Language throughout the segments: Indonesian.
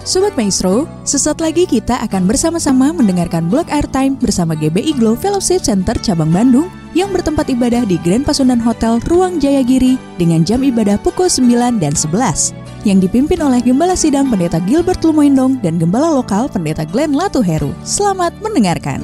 Sobat Maestro, sesaat lagi kita akan bersama-sama mendengarkan Blog Airtime bersama GBI Glow Fellowship Center Cabang Bandung yang bertempat ibadah di Grand Pasundan Hotel Ruang Jayagiri dengan jam ibadah pukul 9 dan 11 yang dipimpin oleh Gembala Sidang Pendeta Gilbert Lumoindong dan Gembala Lokal Pendeta Glenn Latuheru. Selamat mendengarkan.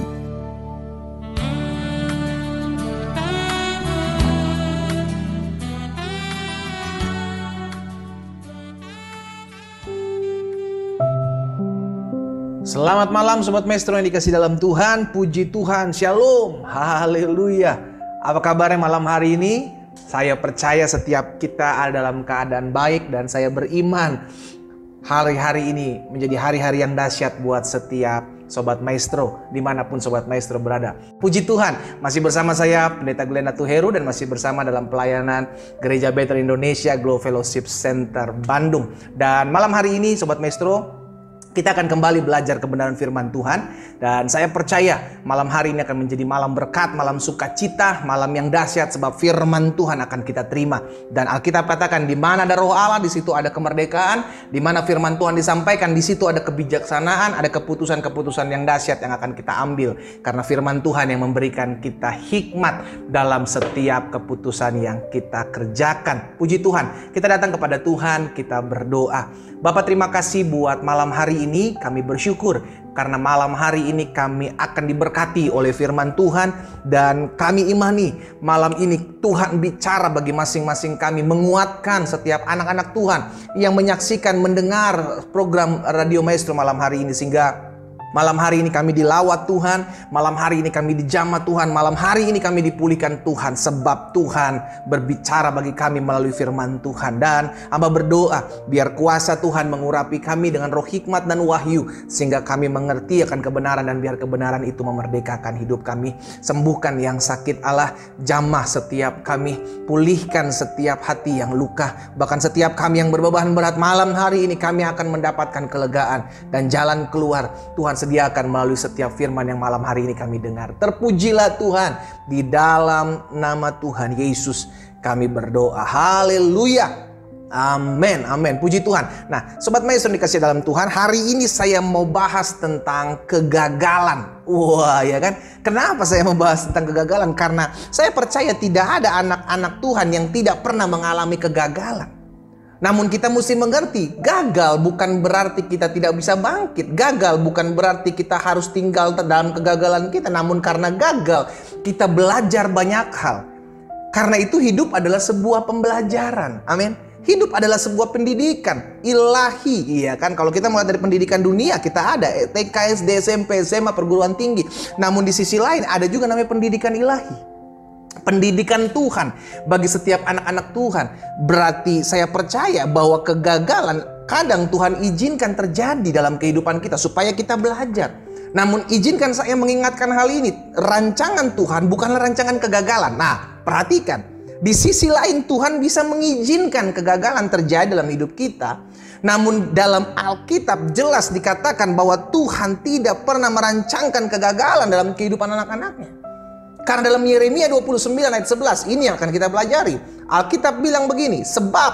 Selamat malam Sobat Maestro yang dikasih dalam Tuhan. Puji Tuhan, Shalom, Haleluya. Apa kabarnya malam hari ini? Saya percaya setiap kita ada dalam keadaan baik. Dan saya beriman hari-hari ini menjadi hari-hari yang dahsyat buat setiap Sobat Maestro, dimanapun Sobat Maestro berada. Puji Tuhan, masih bersama saya Pendeta Glenn Latuheru dan masih bersama dalam pelayanan Gereja Bethel Indonesia Glow Fellowship Center Bandung. Dan malam hari ini Sobat Maestro, kita akan kembali belajar kebenaran firman Tuhan. Dan saya percaya malam hari ini akan menjadi malam berkat, malam sukacita, malam yang dahsyat sebab firman Tuhan akan kita terima. Dan Alkitab katakan di mana ada roh Allah, di situ ada kemerdekaan. Di mana firman Tuhan disampaikan, di situ ada kebijaksanaan, ada keputusan-keputusan yang dahsyat yang akan kita ambil. Karena firman Tuhan yang memberikan kita hikmat dalam setiap keputusan yang kita kerjakan. Puji Tuhan, kita datang kepada Tuhan, kita berdoa. Bapak, terima kasih buat malam hari ini. Kami bersyukur karena malam hari ini kami akan diberkati oleh firman Tuhan. Dan kami imani malam ini Tuhan bicara bagi masing-masing kami, menguatkan setiap anak-anak Tuhan yang menyaksikan, mendengar program Radio Maestro malam hari ini. Sehingga malam hari ini kami dilawat Tuhan, malam hari ini kami dijamah Tuhan, malam hari ini kami dipulihkan Tuhan. Sebab Tuhan berbicara bagi kami melalui firman Tuhan. Dan hamba berdoa biar kuasa Tuhan mengurapi kami dengan roh hikmat dan wahyu, sehingga kami mengerti akan kebenaran, dan biar kebenaran itu memerdekakan hidup kami. Sembuhkan yang sakit Allah, jamah setiap kami, pulihkan setiap hati yang luka. Bahkan setiap kami yang berbeban berat, malam hari ini kami akan mendapatkan kelegaan dan jalan keluar Tuhan sediakan melalui setiap firman yang malam hari ini kami dengar. Terpujilah Tuhan, di dalam nama Tuhan Yesus kami berdoa. Haleluya. Amin, amin. Puji Tuhan. Nah, Sobat Maestro dikasih dalam Tuhan, hari ini saya mau bahas tentang kegagalan. Wah, ya kan? Kenapa saya membahas tentang kegagalan? Karena saya percaya tidak ada anak-anak Tuhan yang tidak pernah mengalami kegagalan. Namun kita mesti mengerti, gagal bukan berarti kita tidak bisa bangkit. Gagal bukan berarti kita harus tinggal dalam kegagalan kita. Namun karena gagal, kita belajar banyak hal. Karena itu hidup adalah sebuah pembelajaran. Amin. Hidup adalah sebuah pendidikan ilahi. Iya kan? Kalau kita mulai dari pendidikan dunia, kita ada TK, SD, SMP, SMA, perguruan tinggi. Namun di sisi lain ada juga namanya pendidikan ilahi. Pendidikan Tuhan bagi setiap anak-anak Tuhan. Berarti saya percaya bahwa kegagalan kadang Tuhan izinkan terjadi dalam kehidupan kita supaya kita belajar. Namun izinkan saya mengingatkan hal ini, rancangan Tuhan bukanlah rancangan kegagalan. Nah, perhatikan, di sisi lain Tuhan bisa mengizinkan kegagalan terjadi dalam hidup kita. Namun dalam Alkitab jelas dikatakan bahwa Tuhan tidak pernah merancangkan kegagalan dalam kehidupan anak-anaknya. Karena dalam Yeremia 29 ayat 11 ini yang akan kita pelajari. Alkitab bilang begini, sebab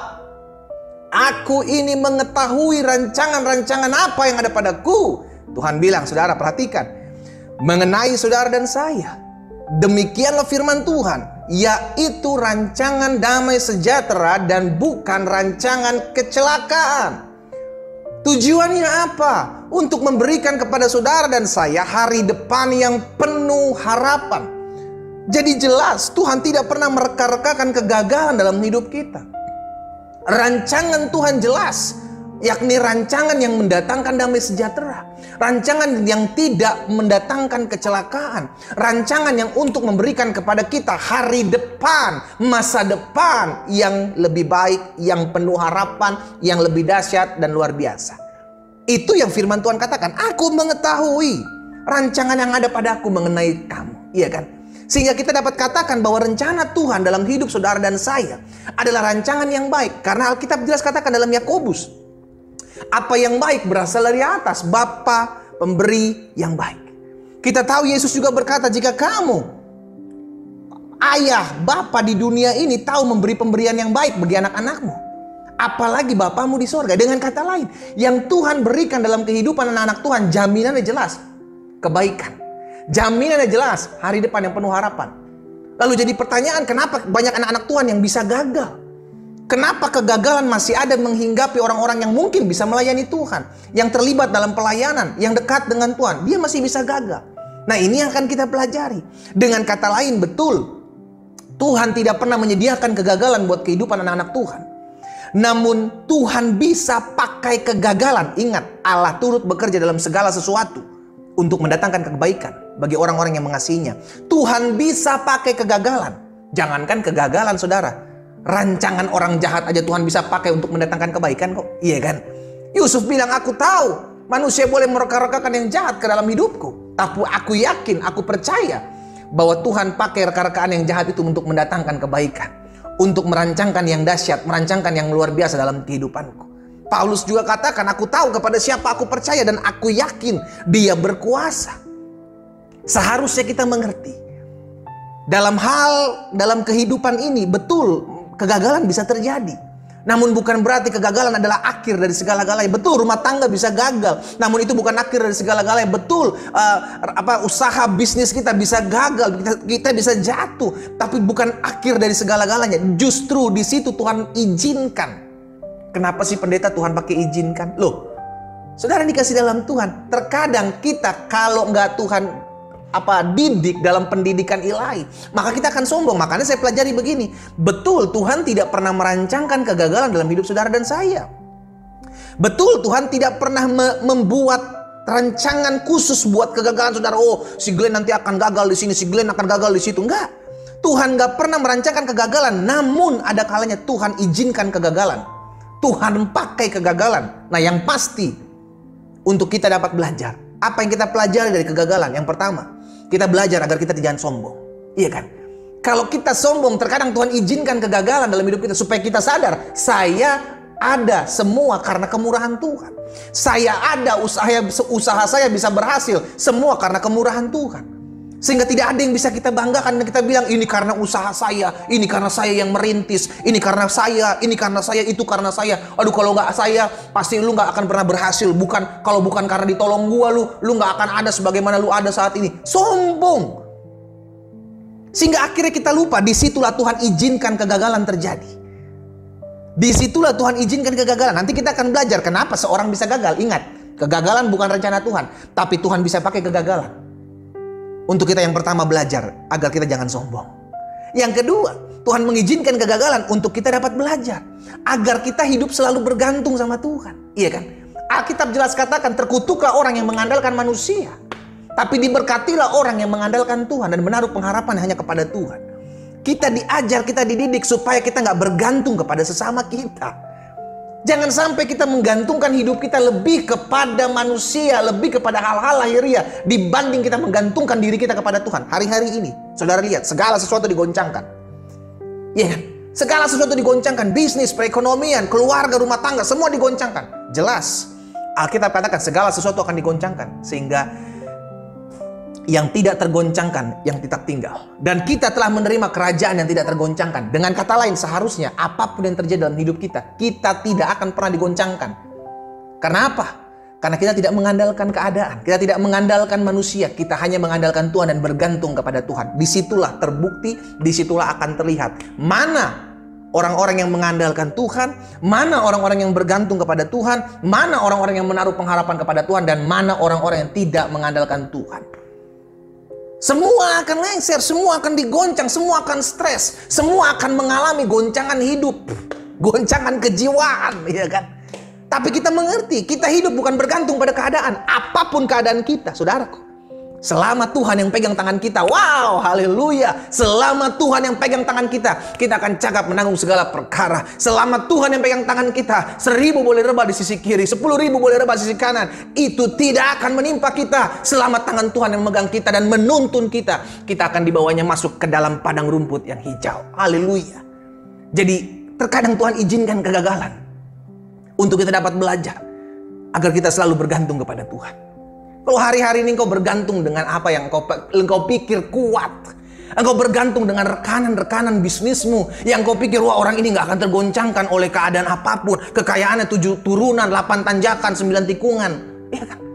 aku ini mengetahui rancangan-rancangan apa yang ada padaku. Tuhan bilang, saudara perhatikan, mengenai saudara dan saya. Demikianlah firman Tuhan, yaitu rancangan damai sejahtera dan bukan rancangan kecelakaan. Tujuannya apa? Untuk memberikan kepada saudara dan saya hari depan yang penuh harapan. Jadi jelas Tuhan tidak pernah mereka-rekakan kegagalan dalam hidup kita. Rancangan Tuhan jelas, yakni rancangan yang mendatangkan damai sejahtera. Rancangan yang tidak mendatangkan kecelakaan. Rancangan yang untuk memberikan kepada kita hari depan, masa depan yang lebih baik, yang penuh harapan, yang lebih dahsyat dan luar biasa. Itu yang firman Tuhan katakan, aku mengetahui rancangan yang ada padaku mengenai kamu. Iya kan? Sehingga kita dapat katakan bahwa rencana Tuhan dalam hidup saudara dan saya adalah rancangan yang baik. Karena Alkitab jelas katakan dalam Yakobus, apa yang baik berasal dari atas, Bapa pemberi yang baik. Kita tahu Yesus juga berkata, jika kamu, ayah, bapa di dunia ini tahu memberi pemberian yang baik bagi anak-anakmu, apalagi Bapamu di sorga. Dengan kata lain, yang Tuhan berikan dalam kehidupan anak-anak Tuhan, jaminannya jelas, kebaikan. Jaminannya jelas, hari depan yang penuh harapan. Lalu jadi pertanyaan, kenapa banyak anak-anak Tuhan yang bisa gagal? Kenapa kegagalan masih ada menghinggapi orang-orang yang mungkin bisa melayani Tuhan, yang terlibat dalam pelayanan, yang dekat dengan Tuhan, dia masih bisa gagal. Nah, ini yang akan kita pelajari. Dengan kata lain, betul, Tuhan tidak pernah menyediakan kegagalan buat kehidupan anak-anak Tuhan. Namun Tuhan bisa pakai kegagalan. Ingat, Allah turut bekerja dalam segala sesuatu untuk mendatangkan kebaikan bagi orang-orang yang mengasihinya. Tuhan bisa pakai kegagalan. Jangankan kegagalan, saudara, rancangan orang jahat aja Tuhan bisa pakai untuk mendatangkan kebaikan kok. Iya kan? Yusuf bilang, aku tahu manusia boleh mereka-rekakan yang jahat ke dalam hidupku, tapi aku yakin, aku percaya bahwa Tuhan pakai reka-rekaan yang jahat itu untuk mendatangkan kebaikan, untuk merancangkan yang dahsyat, merancangkan yang luar biasa dalam kehidupanku. Paulus juga katakan, aku tahu kepada siapa aku percaya dan aku yakin dia berkuasa. Seharusnya kita mengerti, dalam kehidupan ini, betul, kegagalan bisa terjadi. Namun bukan berarti kegagalan adalah akhir dari segala-galanya. Betul, rumah tangga bisa gagal. Namun itu bukan akhir dari segala-galanya. Betul, usaha bisnis kita bisa gagal. Kita bisa jatuh. Tapi bukan akhir dari segala-galanya. Justru di situ Tuhan izinkan. Kenapa sih pendeta Tuhan pakai izinkan? Loh, saudara dikasih dalam Tuhan. Terkadang kita kalau nggak Tuhan didik dalam pendidikan ilahi, maka kita akan sombong. Makanya saya pelajari begini, betul Tuhan tidak pernah merancangkan kegagalan dalam hidup saudara dan saya. Betul Tuhan tidak pernah membuat rancangan khusus buat kegagalan saudara. Oh, si Glenn nanti akan gagal di sini, si Glenn akan gagal di situ. Enggak, Tuhan nggak pernah merancangkan kegagalan. Namun ada kalanya Tuhan izinkan kegagalan, Tuhan pakai kegagalan. Nah, yang pasti untuk kita dapat belajar. Apa yang kita pelajari dari kegagalan? Yang pertama, kita belajar agar kita jangan sombong. Iya kan? Kalau kita sombong, terkadang Tuhan izinkan kegagalan dalam hidup kita supaya kita sadar, saya ada semua karena kemurahan Tuhan. Saya ada, usaha saya bisa berhasil semua karena kemurahan Tuhan. Sehingga tidak ada yang bisa kita banggakan dan kita bilang, ini karena usaha saya, ini karena saya yang merintis, ini karena saya, itu karena saya. Aduh, kalau nggak saya, pasti lu nggak akan pernah berhasil. Kalau bukan karena ditolong gua, lu nggak akan ada sebagaimana lu ada saat ini. Sombong. Sehingga akhirnya kita lupa, disitulah Tuhan izinkan kegagalan terjadi. Disitulah Tuhan izinkan kegagalan. Nanti kita akan belajar kenapa seorang bisa gagal. Ingat, kegagalan bukan rencana Tuhan, tapi Tuhan bisa pakai kegagalan untuk kita yang pertama belajar agar kita jangan sombong. Yang kedua, Tuhan mengizinkan kegagalan untuk kita dapat belajar agar kita hidup selalu bergantung sama Tuhan. Iya kan? Alkitab jelas katakan, terkutuklah orang yang mengandalkan manusia, tapi diberkatilah orang yang mengandalkan Tuhan dan menaruh pengharapan hanya kepada Tuhan. Kita diajar, kita dididik supaya kita nggak bergantung kepada sesama kita. Jangan sampai kita menggantungkan hidup kita lebih kepada manusia, lebih kepada hal-hal lahiriah dibanding kita menggantungkan diri kita kepada Tuhan. Hari-hari ini, saudara lihat, segala sesuatu digoncangkan. Iya kan? Segala sesuatu digoncangkan, bisnis, perekonomian, keluarga, rumah tangga, semua digoncangkan. Jelas, Alkitab katakan segala sesuatu akan digoncangkan. Sehingga yang tidak tergoncangkan, yang tidak tinggal. Dan kita telah menerima kerajaan yang tidak tergoncangkan. Dengan kata lain, seharusnya apapun yang terjadi dalam hidup kita, kita tidak akan pernah digoncangkan. Karena apa? Karena kita tidak mengandalkan keadaan, kita tidak mengandalkan manusia, kita hanya mengandalkan Tuhan dan bergantung kepada Tuhan. Disitulah terbukti, disitulah akan terlihat mana orang-orang yang mengandalkan Tuhan, mana orang-orang yang bergantung kepada Tuhan, mana orang-orang yang menaruh pengharapan kepada Tuhan, dan mana orang-orang yang tidak mengandalkan Tuhan. Semua akan lengser, semua akan digoncang, semua akan stres, semua akan mengalami goncangan hidup, goncangan kejiwaan, ya kan? Tapi kita mengerti, kita hidup bukan bergantung pada keadaan, apapun keadaan kita, saudaraku. Selama Tuhan yang pegang tangan kita, wow, haleluya. Selama Tuhan yang pegang tangan kita, kita akan cakap menanggung segala perkara. Selama Tuhan yang pegang tangan kita, 1000 boleh rebah di sisi kiri, 10.000 boleh rebah di sisi kanan, itu tidak akan menimpa kita. Selama tangan Tuhan yang megang kita dan menuntun kita, kita akan dibawanya masuk ke dalam padang rumput yang hijau. Haleluya. Jadi terkadang Tuhan izinkan kegagalan untuk kita dapat belajar agar kita selalu bergantung kepada Tuhan. Kalau hari-hari ini engkau bergantung dengan apa yang engkau pikir kuat, Engkau bergantung dengan rekanan-rekanan bisnismu yang kau pikir, wah orang ini gak akan tergoncangkan oleh keadaan apapun. Kekayaannya 7 turunan, 8 tanjakan, 9 tikungan. Iya kan?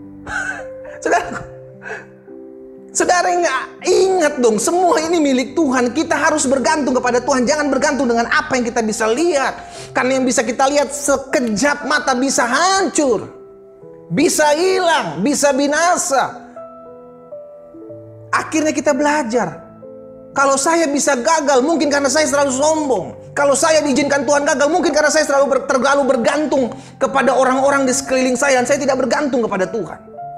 Saudara ingat dong, semua ini milik Tuhan. Kita harus bergantung kepada Tuhan. Jangan bergantung dengan apa yang kita bisa lihat. Karena yang bisa kita lihat sekejap mata bisa hancur, bisa hilang, bisa binasa. Akhirnya kita belajar. Kalau saya bisa gagal, mungkin karena saya selalu sombong. Kalau saya diizinkan Tuhan gagal, mungkin karena saya terlalu bergantung kepada orang-orang di sekeliling saya, dan saya tidak bergantung kepada Tuhan.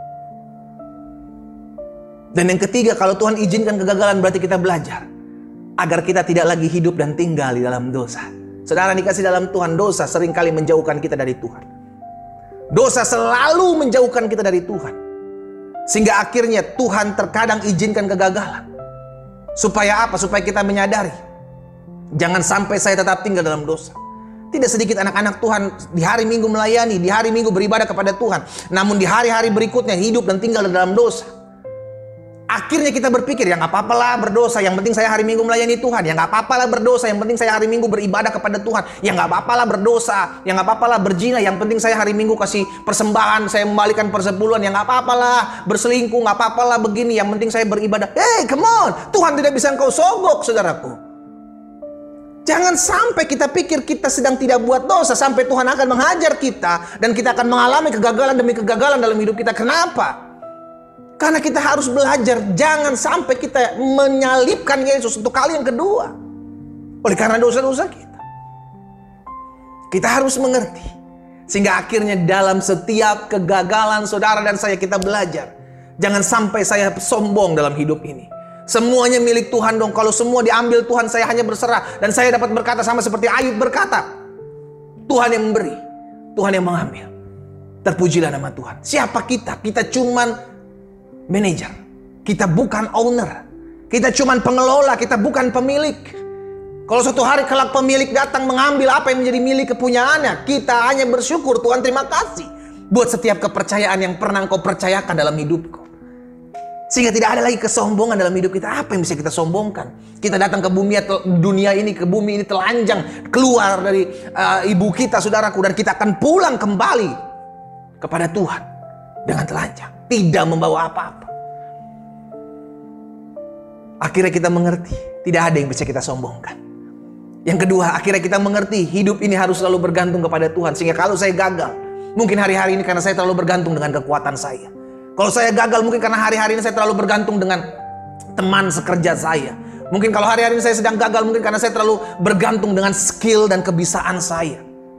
Dan yang ketiga, kalau Tuhan izinkan kegagalan, berarti kita belajar agar kita tidak lagi hidup dan tinggal di dalam dosa. Saudara dikasih dalam Tuhan, dosa seringkali menjauhkan kita dari Tuhan. Dosa selalu menjauhkan kita dari Tuhan. Sehingga akhirnya Tuhan terkadang izinkan kegagalan. Supaya apa? Supaya kita menyadari, jangan sampai saya tetap tinggal dalam dosa. Tidak sedikit anak-anak Tuhan di hari Minggu melayani, di hari Minggu beribadah kepada Tuhan, namun di hari-hari berikutnya hidup dan tinggal dalam dosa. Akhirnya kita berpikir, ya gak apa-apa lah berdosa, yang penting saya hari Minggu melayani Tuhan. Ya gak apa-apa lah berdosa, yang penting saya hari Minggu beribadah kepada Tuhan. Ya gak apa-apa lah berdosa, ya gak apa-apa lah berzina, yang penting saya hari Minggu kasih persembahan, saya membalikan persepuluhan. Ya gak apa-apa lah berselingkuh, gak apa-apa lah begini, yang penting saya beribadah. Hey, come on, Tuhan tidak bisa engkau sogok, saudaraku. Jangan sampai kita pikir kita sedang tidak buat dosa, sampai Tuhan akan menghajar kita, dan kita akan mengalami kegagalan demi kegagalan dalam hidup kita. Kenapa? Karena kita harus belajar, jangan sampai kita menyalibkan Yesus untuk kali yang kedua. Oleh karena dosa-dosa kita. Kita harus mengerti. Sehingga akhirnya dalam setiap kegagalan saudara dan saya, kita belajar. Jangan sampai saya sombong dalam hidup ini. Semuanya milik Tuhan dong. Kalau semua diambil Tuhan, saya hanya berserah. Dan saya dapat berkata sama seperti Ayub berkata, Tuhan yang memberi, Tuhan yang mengambil. Terpujilah nama Tuhan. Siapa kita? Kita cuman manajer, kita bukan owner, kita cuman pengelola, kita bukan pemilik. Kalau suatu hari kelak pemilik datang mengambil apa yang menjadi milik kepunyaannya, kita hanya bersyukur, Tuhan terima kasih buat setiap kepercayaan yang pernah Engkau percayakan dalam hidupku. Sehingga tidak ada lagi kesombongan dalam hidup kita. Apa yang bisa kita sombongkan? Kita datang ke dunia ini, ke bumi ini telanjang, keluar dari ibu kita, saudaraku, dan kita akan pulang kembali kepada Tuhan dengan telanjang, tidak membawa apa-apa. Akhirnya kita mengerti, tidak ada yang bisa kita sombongkan. Yang kedua, akhirnya kita mengerti, hidup ini harus selalu bergantung kepada Tuhan. Sehingga kalau saya gagal, mungkin hari-hari ini karena saya terlalu bergantung dengan kekuatan saya. Kalau saya gagal, mungkin karena hari-hari ini saya terlalu bergantung dengan teman sekerja saya. Mungkin kalau hari-hari ini saya sedang gagal, mungkin karena saya terlalu bergantung dengan skill dan kebisaan saya.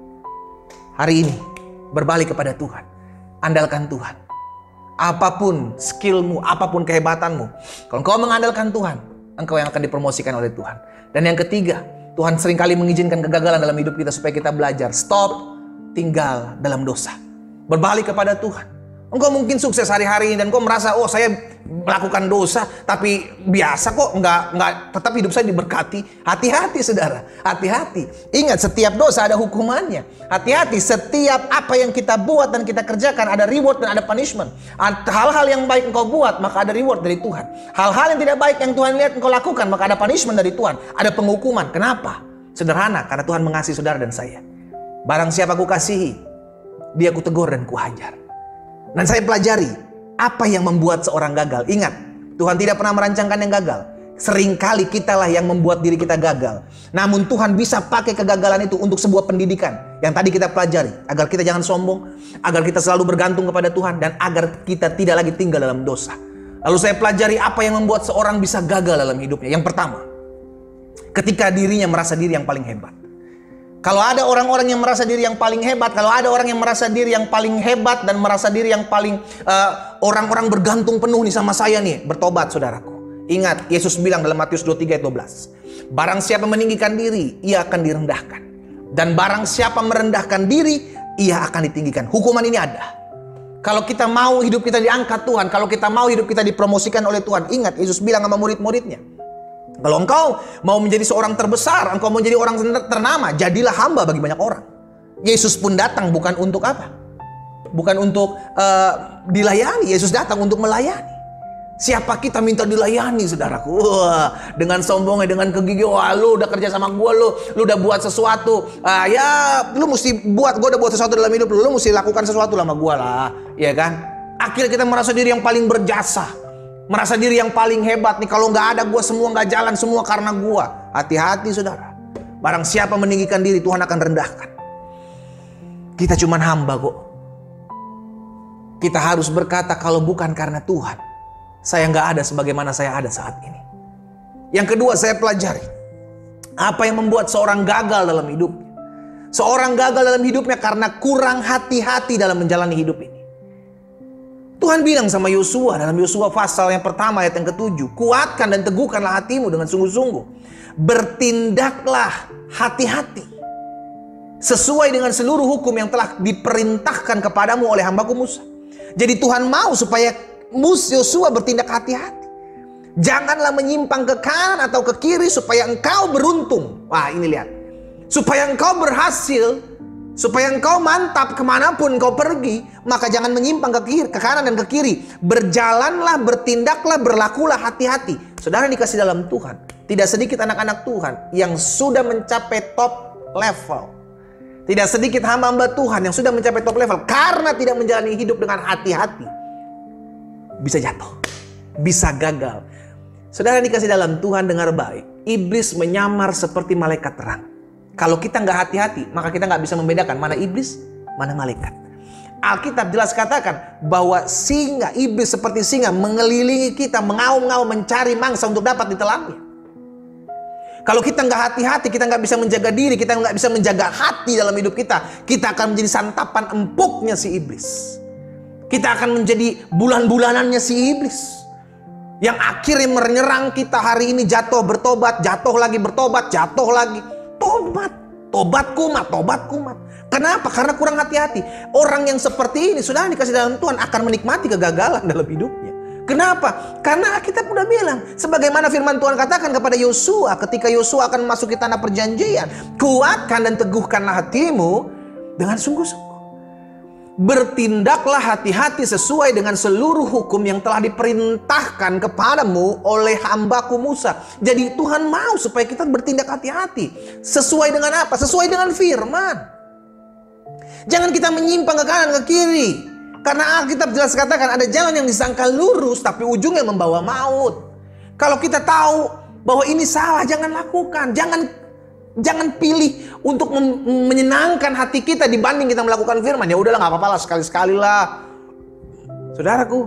Hari ini, berbalik kepada Tuhan. Andalkan Tuhan. Apapun skillmu, apapun kehebatanmu, kalau engkau mengandalkan Tuhan, engkau yang akan dipromosikan oleh Tuhan. Dan yang ketiga, Tuhan seringkali mengizinkan kegagalan dalam hidup kita supaya kita belajar. Stop tinggal dalam dosa. Berbalik kepada Tuhan. Engkau mungkin sukses hari-hari ini dan engkau merasa, oh saya melakukan dosa, tapi biasa kok, enggak, tetap hidup saya diberkati. Hati-hati saudara, hati-hati. Ingat, setiap dosa ada hukumannya. Hati-hati, setiap apa yang kita buat dan kita kerjakan ada reward dan ada punishment. Hal-hal yang baik engkau buat, maka ada reward dari Tuhan. Hal-hal yang tidak baik yang Tuhan lihat engkau lakukan, maka ada punishment dari Tuhan. Ada penghukuman. Kenapa? Sederhana, karena Tuhan mengasihi saudara dan saya. Barang siapa ku kasihi, dia ku tegur dan ku hajar. Dan saya pelajari apa yang membuat seorang gagal. Ingat, Tuhan tidak pernah merancangkan yang gagal. Seringkali kitalah yang membuat diri kita gagal. Namun Tuhan bisa pakai kegagalan itu untuk sebuah pendidikan yang tadi kita pelajari. Agar kita jangan sombong, agar kita selalu bergantung kepada Tuhan, dan agar kita tidak lagi tinggal dalam dosa. Lalu saya pelajari apa yang membuat seorang bisa gagal dalam hidupnya. Yang pertama, ketika dirinya merasa diri yang paling hebat. Kalau ada orang-orang yang merasa diri yang paling hebat, kalau ada orang yang merasa diri yang paling hebat dan merasa diri yang paling orang-orang bergantung penuh nih sama saya nih, bertobat saudaraku. Ingat, Yesus bilang dalam Matius 23 ayat 12, barang siapa meninggikan diri, ia akan direndahkan. Dan barang siapa merendahkan diri, ia akan ditinggikan. Hukuman ini ada. Kalau kita mau hidup kita diangkat Tuhan, kalau kita mau hidup kita dipromosikan oleh Tuhan, ingat Yesus bilang sama murid-muridnya, kalau engkau mau menjadi seorang terbesar, engkau mau menjadi orang ternama, jadilah hamba bagi banyak orang. Yesus pun datang bukan untuk apa? Bukan untuk dilayani. Yesus datang untuk melayani. Siapa kita minta dilayani, saudaraku? Wah, dengan sombongnya, dengan kegigihan, wah lu udah kerja sama gue, lu udah buat sesuatu. Ya lu mesti buat, gue udah buat sesuatu dalam hidup lu mesti lakukan sesuatu sama gue lah, ya kan? Akhirnya kita merasa diri yang paling berjasa, merasa diri yang paling hebat nih. Kalau nggak ada gue, semua nggak jalan, semua karena gue. Hati-hati saudara, barang siapa meninggikan diri, Tuhan akan rendahkan. Kita cuman hamba kok. Kita harus berkata, kalau bukan karena Tuhan, saya nggak ada sebagaimana saya ada saat ini. Yang kedua, saya pelajari apa yang membuat seorang gagal dalam hidupnya. Seorang gagal dalam hidupnya karena kurang hati-hati dalam menjalani hidup ini. Tuhan bilang sama Yosua dalam Yosua pasal yang pertama ayat yang ke-7, kuatkan dan teguhkanlah hatimu dengan sungguh-sungguh. Bertindaklah hati-hati sesuai dengan seluruh hukum yang telah diperintahkan kepadamu oleh hambaku Musa. Jadi Tuhan mau supaya Yosua bertindak hati-hati. Janganlah menyimpang ke kanan atau ke kiri supaya engkau beruntung. Wah, ini lihat. Supaya engkau berhasil, supaya engkau mantap kemanapun engkau pergi, maka jangan menyimpang ke kiri, ke kanan dan ke kiri. Berjalanlah, bertindaklah, berlakulah hati-hati. Saudara dikasih dalam Tuhan, tidak sedikit anak-anak Tuhan yang sudah mencapai top level. Tidak sedikit hamba-hamba Tuhan yang sudah mencapai top level karena tidak menjalani hidup dengan hati-hati. Bisa jatuh, bisa gagal. Saudara dikasih dalam Tuhan, dengar baik. Iblis menyamar seperti malaikat terang. Kalau kita nggak hati-hati, maka kita nggak bisa membedakan mana iblis, mana malaikat. Alkitab jelas katakan bahwa singa, iblis seperti singa mengelilingi kita, mengaum-ngaum mencari mangsa untuk dapat ditelannya. Kalau kita nggak hati-hati, kita nggak bisa menjaga diri, kita nggak bisa menjaga hati dalam hidup kita, kita akan menjadi santapan empuknya si iblis. Kita akan menjadi bulan-bulanannya si iblis. Yang akhirnya menyerang kita hari ini, jatuh bertobat, jatuh lagi bertobat, jatuh lagi. Tobat, tobat kumat, tobat kumat. Kenapa? Karena kurang hati-hati. Orang yang seperti ini, sudah dikasih dalam Tuhan, akan menikmati kegagalan dalam hidupnya. Kenapa? Karena kita udah bilang, sebagaimana firman Tuhan katakan kepada Yosua, ketika Yosua akan memasuki tanah perjanjian, kuatkan dan teguhkanlah hatimu dengan sungguh-sungguh. Bertindaklah hati-hati sesuai dengan seluruh hukum yang telah diperintahkan kepadamu oleh hambaku Musa. Jadi Tuhan mau supaya kita bertindak hati-hati. Sesuai dengan apa? Sesuai dengan firman. Jangan kita menyimpang ke kanan ke kiri. Karena Alkitab jelas katakan ada jalan yang disangka lurus tapi ujungnya membawa maut. Kalau kita tahu bahwa ini salah, jangan lakukan. Jangan pilih untuk menyenangkan hati kita dibanding kita melakukan firman. Ya udahlah, nggak apa-apa lah, sekali-sekali lah. Saudaraku,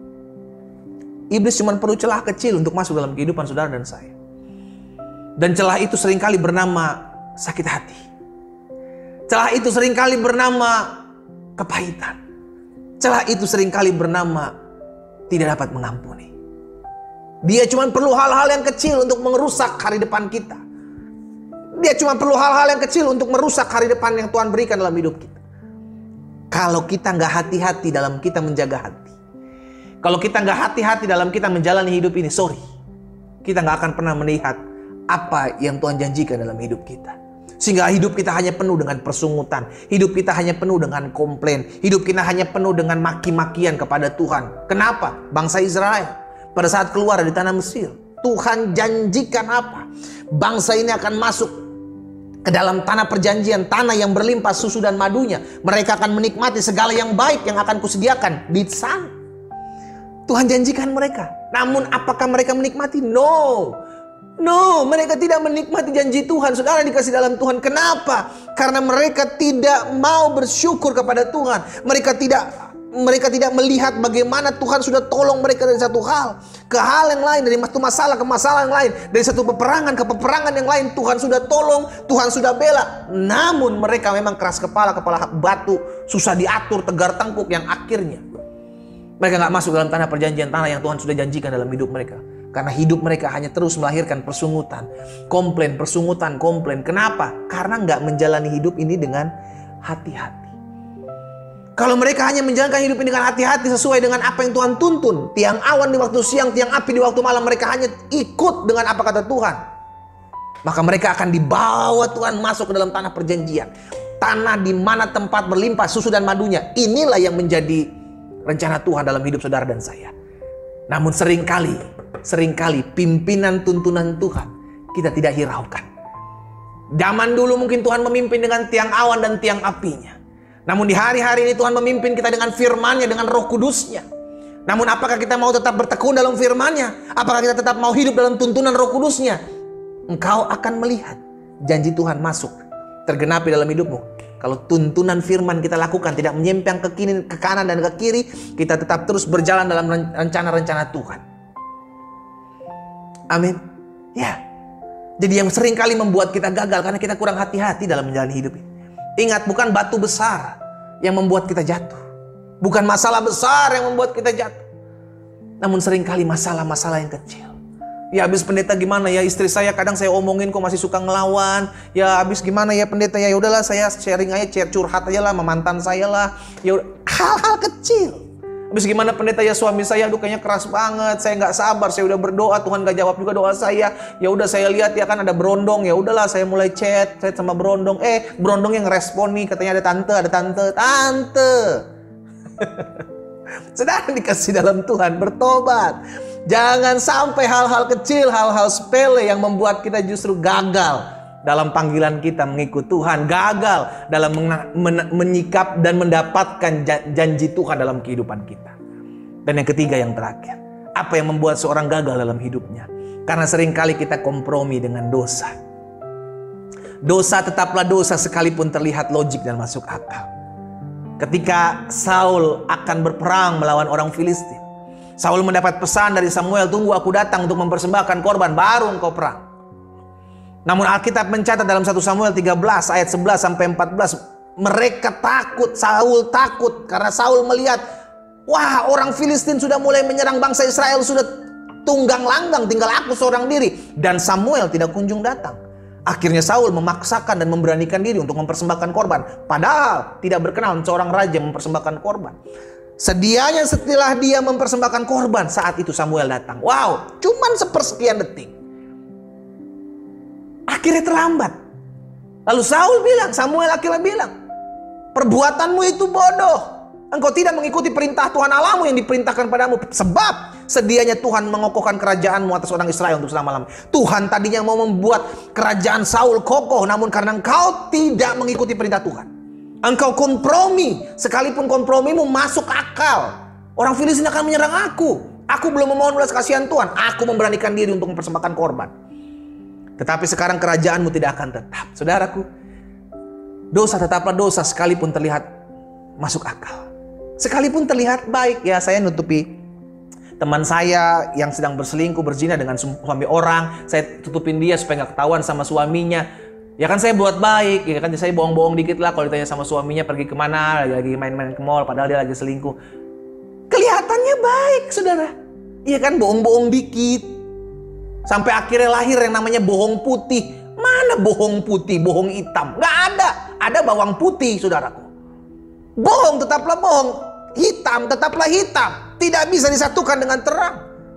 iblis cuma perlu celah kecil untuk masuk dalam kehidupan saudara dan saya. Dan celah itu seringkali bernama sakit hati. Celah itu seringkali bernama kepahitan. Celah itu seringkali bernama tidak dapat mengampuni. Dia cuma perlu hal-hal yang kecil untuk merusak hari depan kita. Dia cuma perlu hal-hal yang kecil untuk merusak hari depan yang Tuhan berikan dalam hidup kita. Kalau kita nggak hati-hati dalam kita menjaga hati, kalau kita nggak hati-hati dalam kita menjalani hidup ini, sorry, kita nggak akan pernah melihat apa yang Tuhan janjikan dalam hidup kita. Sehingga hidup kita hanya penuh dengan persungutan, hidup kita hanya penuh dengan komplain, hidup kita hanya penuh dengan maki-makian kepada Tuhan. Kenapa? Bangsa Israel pada saat keluar dari tanah Mesir, Tuhan janjikan apa? Bangsa ini akan masuk ke dalam tanah perjanjian, tanah yang berlimpah susu dan madunya. Mereka akan menikmati segala yang baik yang akan kusediakan di sana. Tuhan janjikan mereka. Namun apakah mereka menikmati? No, mereka tidak menikmati janji Tuhan. Saudara dikasih dalam Tuhan. Kenapa? Karena mereka tidak mau bersyukur kepada Tuhan. Mereka tidak melihat bagaimana Tuhan sudah tolong mereka dari satu hal ke hal yang lain, dari satu masalah ke masalah yang lain, dari satu peperangan ke peperangan yang lain. Tuhan sudah tolong, Tuhan sudah bela. Namun mereka memang keras kepala batu, susah diatur, tegar tengkuk, yang akhirnya mereka nggak masuk dalam tanah perjanjian, tanah yang Tuhan sudah janjikan dalam hidup mereka. Karena hidup mereka hanya terus melahirkan persungutan, komplain. Kenapa? Karena nggak menjalani hidup ini dengan hati-hati. Kalau mereka hanya menjalankan hidup ini dengan hati-hati sesuai dengan apa yang Tuhan tuntun, tiang awan di waktu siang, tiang api di waktu malam, mereka hanya ikut dengan apa kata Tuhan, maka mereka akan dibawa Tuhan masuk ke dalam tanah perjanjian, tanah di mana tempat berlimpah susu dan madunya. Inilah yang menjadi rencana Tuhan dalam hidup saudara dan saya. Namun seringkali pimpinan tuntunan Tuhan kita tidak hiraukan. Zaman dulu mungkin Tuhan memimpin dengan tiang awan dan tiang apinya. Namun di hari-hari ini Tuhan memimpin kita dengan firman-Nya, dengan Roh Kudus-Nya. Namun apakah kita mau tetap bertekun dalam firman-Nya? Apakah kita tetap mau hidup dalam tuntunan Roh Kudus-Nya? Engkau akan melihat janji Tuhan masuk, tergenapi dalam hidupmu. Kalau tuntunan firman kita lakukan, tidak menyimpang ke kanan dan ke kiri, kita tetap terus berjalan dalam rencana-rencana Tuhan. Amin. Ya. Jadi yang sering kali membuat kita gagal karena kita kurang hati-hati dalam menjalani hidup ini. Ingat, bukan batu besar yang membuat kita jatuh. Bukan masalah besar yang membuat kita jatuh. Namun sering kali masalah-masalah yang kecil. Ya habis pendeta gimana ya, istri saya kadang saya omongin kok masih suka ngelawan. Ya habis gimana ya pendeta, ya udahlah saya sharing aja, curhat aja lah sama mantan saya lah. Ya hal-hal kecil. Habis gimana pendeta, ya suami saya aduh kayaknya keras banget, saya nggak sabar, saya udah berdoa Tuhan gak jawab juga doa saya. Ya udah saya lihat ya kan ada berondong, ya udahlah saya mulai chat sama berondong. Berondong yang respon nih, katanya ada tante. Saudara dikasih dalam Tuhan, bertobat. Jangan sampai hal-hal kecil, hal-hal sepele yang membuat kita justru gagal dalam panggilan kita mengikut Tuhan, gagal dalam menyikap dan mendapatkan janji Tuhan dalam kehidupan kita. Dan yang ketiga, yang terakhir, apa yang membuat seorang gagal dalam hidupnya? Karena seringkali kita kompromi dengan dosa. Dosa tetaplah dosa sekalipun terlihat logik dan masuk akal. Ketika Saul akan berperang melawan orang Filistin, Saul mendapat pesan dari Samuel, tunggu aku datang untuk mempersembahkan korban, baru engkau perang. Namun Alkitab mencatat dalam 1 Samuel 13 ayat 11 sampai 14, mereka takut, Saul takut karena Saul melihat, wah orang Filistin sudah mulai menyerang bangsa Israel, sudah tunggang langgang, tinggal aku seorang diri. Dan Samuel tidak kunjung datang. Akhirnya Saul memaksakan dan memberanikan diri untuk mempersembahkan korban. Padahal tidak berkenan seorang raja mempersembahkan korban. Sedianya setelah dia mempersembahkan korban, saat itu Samuel datang. Wow, cuman sepersekian detik. Akhirnya terlambat. Lalu Samuel akhirnya bilang, perbuatanmu itu bodoh. Engkau tidak mengikuti perintah Tuhan Allahmu yang diperintahkan padamu. Sebab sedianya Tuhan mengokohkan kerajaanmu atas orang Israel untuk selama-lamanya. Tuhan tadinya mau membuat kerajaan Saul kokoh, namun karena engkau tidak mengikuti perintah Tuhan, engkau kompromi. Sekalipun kompromimu masuk akal, orang Filistin akan menyerang aku. Aku belum memohon belas kasihan Tuhan. Aku memberanikan diri untuk mempersembahkan korban. Tetapi sekarang kerajaanmu tidak akan tetap. Saudaraku, dosa tetaplah dosa sekalipun terlihat masuk akal. Sekalipun terlihat baik. Ya saya nutupi teman saya yang sedang berselingkuh, berzina dengan suami orang. Saya tutupin dia supaya gak ketahuan sama suaminya. Ya kan saya buat baik. Ya kan saya bohong-bohong dikit lah kalau ditanya sama suaminya pergi kemana. Lagi main-main ke mall padahal dia lagi selingkuh. Kelihatannya baik saudara. Iya kan, bohong-bohong dikit. Sampai akhirnya lahir yang namanya bohong putih. Mana bohong putih, bohong hitam? Gak ada. Ada bawang putih, saudaraku. Bohong tetaplah bohong. Hitam tetaplah hitam. Tidak bisa disatukan dengan terang.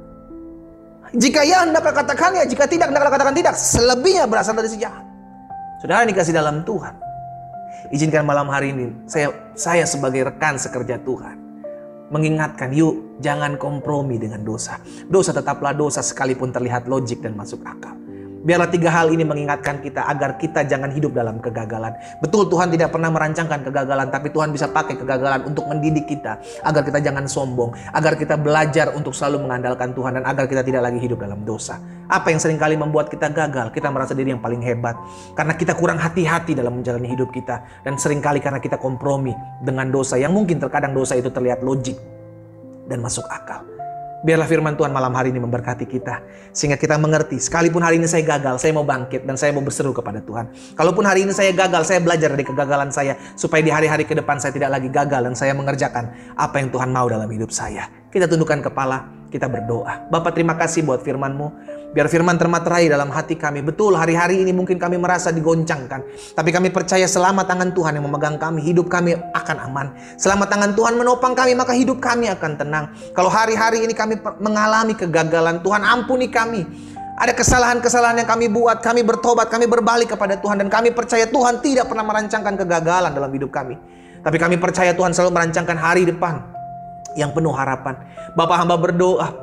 Jika ya, hendaklah katakan ya. Jika tidak, hendaklah katakan tidak. Selebihnya berasal dari si jahat. Saudara dikasih dalam Tuhan. Izinkan malam hari ini, saya sebagai rekan sekerja Tuhan mengingatkan, yuk jangan kompromi dengan dosa. Dosa tetaplah dosa sekalipun terlihat logik dan masuk akal. Biarlah 3 hal ini mengingatkan kita agar kita jangan hidup dalam kegagalan. Betul Tuhan tidak pernah merancangkan kegagalan, tapi Tuhan bisa pakai kegagalan untuk mendidik kita agar kita jangan sombong, agar kita belajar untuk selalu mengandalkan Tuhan, dan agar kita tidak lagi hidup dalam dosa. Apa yang seringkali membuat kita gagal? Kita merasa diri yang paling hebat karena kita kurang hati-hati dalam menjalani hidup kita, dan seringkali karena kita kompromi dengan dosa yang mungkin terkadang dosa itu terlihat logik dan masuk akal. Biarlah firman Tuhan malam hari ini memberkati kita, sehingga kita mengerti, sekalipun hari ini saya gagal, saya mau bangkit dan saya mau berseru kepada Tuhan. Kalaupun hari ini saya gagal, saya belajar dari kegagalan saya, supaya di hari-hari ke depan saya tidak lagi gagal dan saya mengerjakan apa yang Tuhan mau dalam hidup saya. Kita tundukkan kepala, kita berdoa. Bapa, terima kasih buat firman-Mu. Biar firman termaterai dalam hati kami. Betul, hari-hari ini mungkin kami merasa digoncangkan, tapi kami percaya selama tangan Tuhan yang memegang kami, hidup kami akan aman. Selama tangan Tuhan menopang kami, maka hidup kami akan tenang. Kalau hari-hari ini kami mengalami kegagalan, Tuhan ampuni kami. Ada kesalahan-kesalahan yang kami buat, kami bertobat, kami berbalik kepada Tuhan, dan kami percaya Tuhan tidak pernah merancangkan kegagalan dalam hidup kami. Tapi kami percaya Tuhan selalu merancangkan hari depan yang penuh harapan. Bapak, hamba berdoa,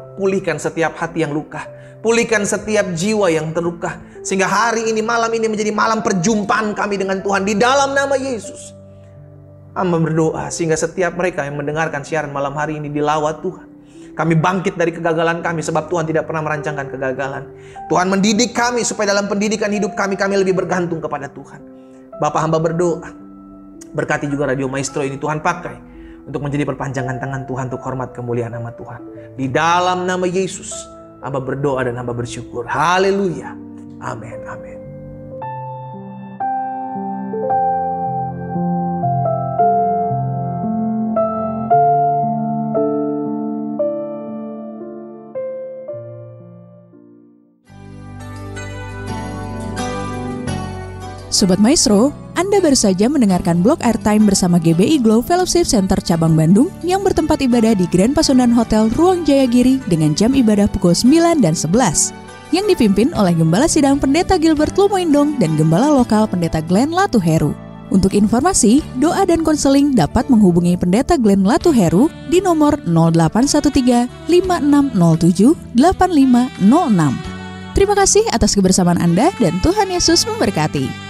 pulihkan setiap hati yang luka. Pulihkan setiap jiwa yang terluka. Sehingga hari ini, malam ini menjadi malam perjumpaan kami dengan Tuhan di dalam nama Yesus. Hamba berdoa sehingga setiap mereka yang mendengarkan siaran malam hari ini dilawat Tuhan. Kami bangkit dari kegagalan kami sebab Tuhan tidak pernah merancangkan kegagalan. Tuhan mendidik kami supaya dalam pendidikan hidup kami lebih bergantung kepada Tuhan. Bapa, hamba berdoa, berkati juga Radio Maestro ini Tuhan pakai untuk menjadi perpanjangan tangan Tuhan untuk hormat kemuliaan nama Tuhan. Di dalam nama Yesus, hamba berdoa dan hamba bersyukur. Haleluya. Amin. Amin. Sobat Maestro, Anda baru saja mendengarkan blog Airtime bersama GBI Glow Fellowship Center Cabang Bandung yang bertempat ibadah di Grand Pasundan Hotel Ruang Jayagiri dengan jam ibadah pukul 9 dan 11. Yang dipimpin oleh Gembala Sidang Pendeta Gilbert Lumoindong dan Gembala Lokal Pendeta Glenn Latuheru. Untuk informasi, doa dan konseling dapat menghubungi Pendeta Glenn Latuheru di nomor 0813 5607 8506. Terima kasih atas kebersamaan Anda dan Tuhan Yesus memberkati.